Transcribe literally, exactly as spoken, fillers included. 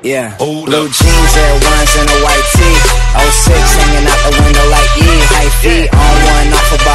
Yeah, blue jeans, Air Ones, and a white tee. oh six hanging out the window like, yeah, high feet on one off a